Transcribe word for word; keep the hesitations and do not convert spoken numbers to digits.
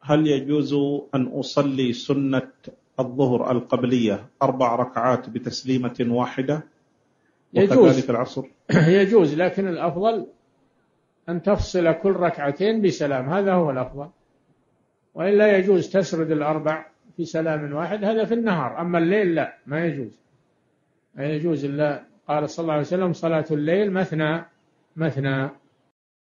هل يجوز أن أصلي سنة الظهر القبلية أربع ركعات بتسليمة واحدة يجوز. وكذلك العصر؟ يجوز، لكن الأفضل أن تفصل كل ركعتين بسلام، هذا هو الأفضل. وإلا يجوز تسرد الأربع في سلام واحد، هذا في النهار. أما الليل لا، ما يجوز، ما يجوز إلا قال صلى الله عليه وسلم: صلاة الليل مثنى مثنى.